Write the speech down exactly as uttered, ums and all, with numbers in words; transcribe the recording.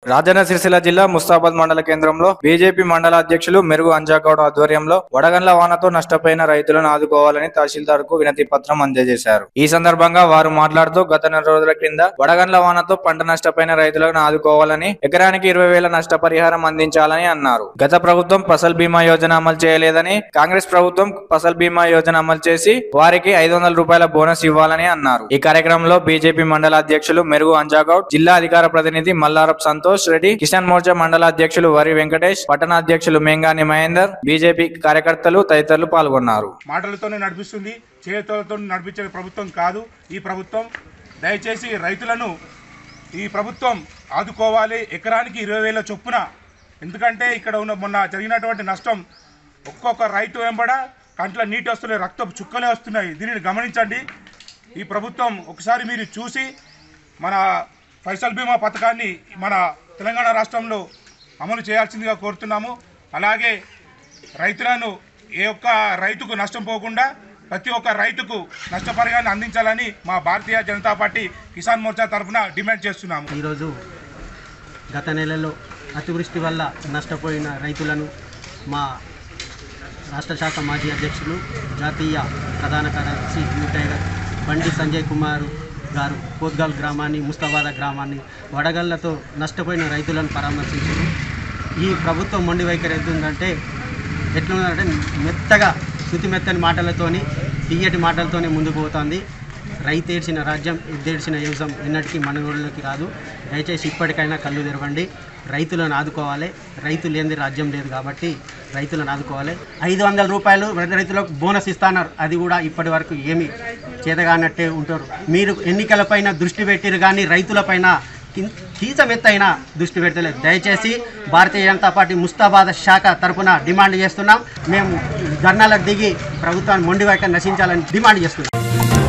రాజన్న సిరిసిల్ల జిల్లా ముస్తాబాద్ మండల కేంద్రంలో బీజేపీ మండల అధ్యక్షులు మెరుగు అంజాగౌడ్ ఆధ్వర్యంలో వడగండ్ల వానతో నష్టపోయిన రైతులను ఆదుకోవాలని తహసీల్దార్ కు వినతి పత్రం అందజేశారు. ఈ సందర్భంగా వారు మాట్లాడుతూ గత నెల రోజుల క్రింద వడగండ్ల వానతో పంట నష్టపోయిన రైతులను ఆదుకోవాలని, ఎకరానికి ఇరవై వేల నష్టపరిహారం అందించాలని అన్నారు. గత ప్రభుత్వం ఫసల్ బీమా యోజన అమలు చేయలేదని, కాంగ్రెస్ ప్రభుత్వం ఫసల్ బీమా యోజన అమలు చేసి వారికి ఐదు వందల రూపాయల బోనస్ ఇవ్వాలని అన్నారు. ఈ కార్యక్రమంలో బీజేపీ మండల అధ్యక్షులు మెరుగు అంజాగౌడ్, జిల్లా అధికార ప్రతినిధి మల్లారప్ సంతోష్ రెడ్డి, కిసాన్ మోర్చా మండల అధ్యక్షులు వరి వెంకటేష్, పట్టణ అధ్యక్షులు మెంగాని మహేందర్, బీజేపీ కార్యకర్తలు తదితరులు పాల్గొన్నారు. మాటలతోనే నడిపిస్తుంది, చేతులతో నడిపించే ప్రభుత్వం కాదు ఈ ప్రభుత్వం. దయచేసి రైతులను ఈ ప్రభుత్వం ఆదుకోవాలి, ఎకరానికి ఇరవై వేల చొప్పున. ఎందుకంటే ఇక్కడ ఉన్న మొన్న జరిగినటువంటి నష్టం ఒక్కొక్క రైతు వెంబడ కంట్లో నీటి వస్తున్నాయి, రక్తపు చుక్కలే వస్తున్నాయి. దీనిని గమనించండి. ఈ ప్రభుత్వం ఒకసారి మీరు చూసి మన ఫసల్ బీమా పథకాన్ని మన తెలంగాణ రాష్ట్రంలో అమలు చేయాల్సిందిగా కోరుతున్నాము. అలాగే రైతులను ఏ ఒక్క రైతుకు నష్టం పోకుండా ప్రతి ఒక్క రైతుకు నష్టపరిహారాన్ని అందించాలని మా భారతీయ జనతా పార్టీ కిసాన్ మోర్చా తరఫున డిమాండ్ చేస్తున్నాము. ఈరోజు గత నెలలో అతివృష్టి వల్ల నష్టపోయిన రైతులను మా రాష్ట్ర శాఖ మాజీ అధ్యక్షులు, జాతీయ ప్రధాన కార్యదర్శి యూటైగర్ బండి సంజయ్ కుమార్ గారు కోద్గాల్ గ్రామాన్ని, ముస్తాబాద్ గ్రామాన్ని వడగళ్లతో నష్టపోయిన రైతులను పరామర్శించారు. ఈ ప్రభుత్వం మొండి వైఖరి ఎంతుందంటే ఎట్లుందంటే మెత్తగా శృతి మెత్తని మాటలతోని, తీయటి మాటలతోనే ముందుకు పోతుంది. రైతు ఏడ్చిన రాజ్యం, ఎద్దేడ్చిన యువజం ఎన్నటికీ మనగోళ్ళకి రాదు. దయచేసి ఇప్పటికైనా కళ్ళు తెరవండి, రైతులను ఆదుకోవాలి. రైతు లేనిది రాజ్యం లేదు కాబట్టి రైతులను ఆదుకోవాలి. ఐదు వందల రూపాయలు రైతులకు బోనస్ ఇస్తున్నారు, అది కూడా ఇప్పటి వరకు ఏమి చేతగానట్టే ఉంటారు. మీరు ఎన్నికలపైన దృష్టి పెట్టిరు కానీ రైతులపైన కీచమెత్తైన దృష్టి పెట్టలేదు. దయచేసి భారతీయ జనతా పార్టీ ముస్తాబాద్ శాఖ తరఫున డిమాండ్ చేస్తున్నాం. మేము ధర్నాలకు దిగి ప్రభుత్వాన్ని మొండి వైఖరి నశించాలని డిమాండ్ చేస్తున్నాం.